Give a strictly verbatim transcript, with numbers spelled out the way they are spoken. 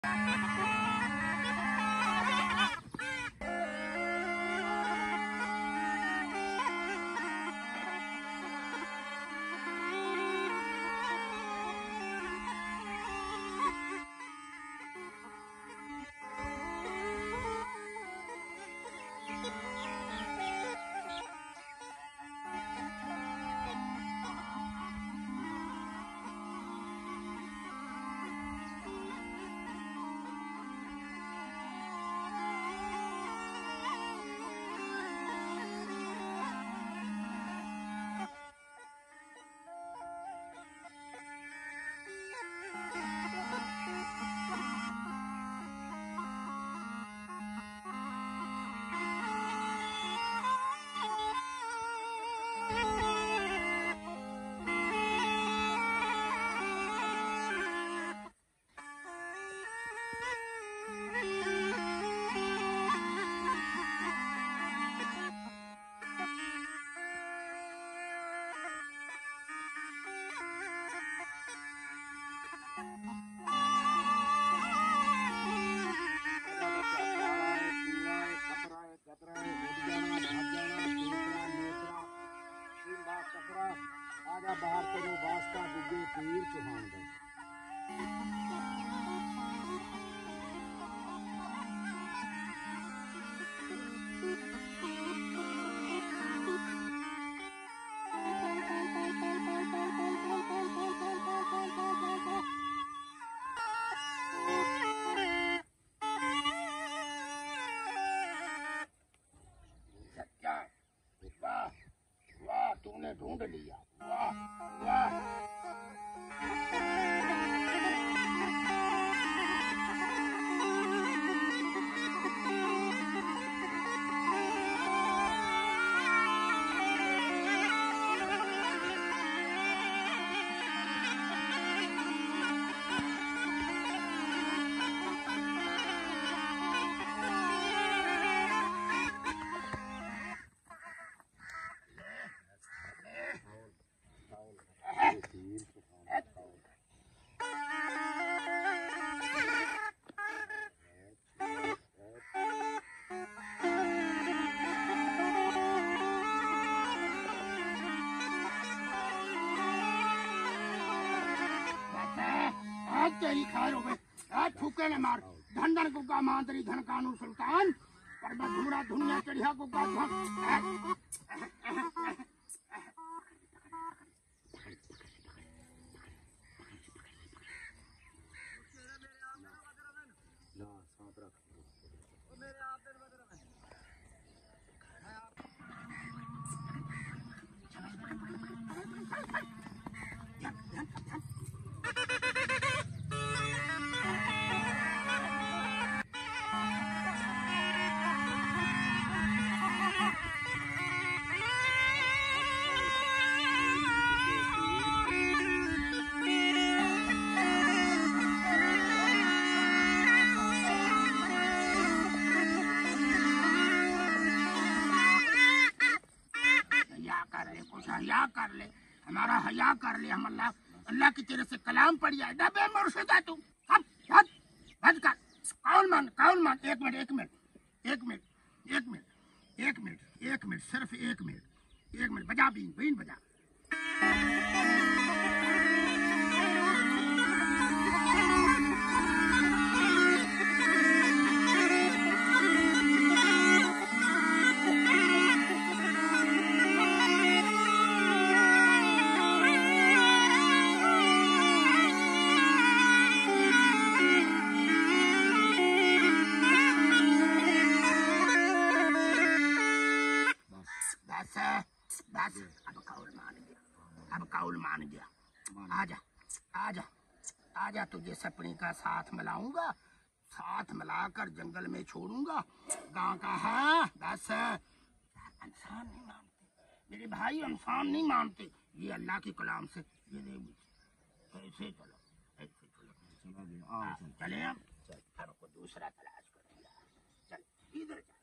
आजा बाहर तेरे वास्ता गुग्गे पीर चुहान दे। तूने ढूंढ लिया, वाह वाह। तेरी खैर हो आज फूके ने मार धन धन गुग्गा मांतरी धन कानू सुल्तान पर मैं धूरा दुनिया चढ़िया गुग्गा धन हया कर ले, हमारा हया कर ले। हम अल्लाह अल्लाह की तेरे से कलाम पढ़ जाए डबे मुर्शिदा तू हट हट हट कर कौन मान कौन मान। एक मिनट एक मिनट एक मिनट एक मिनट एक मिनट एक मिनट सिर्फ एक मिनट एक मिनट बजा बीन बीन बजा। बस अब कौल मान गया, अब कौल मान गया। आजा आजा आजा तुझे सपनी का साथ मिलाऊंगा, साथ मिलाकर जंगल में छोड़ूंगा। गांव का है बस इंसान नहीं मानते मेरे भाई, इंसान नहीं मानते। ये अल्लाह के कलाम से ये ऐसे चलो ऐसे चलो चले हम को दूसरा तलाश कर दिया। चल इधर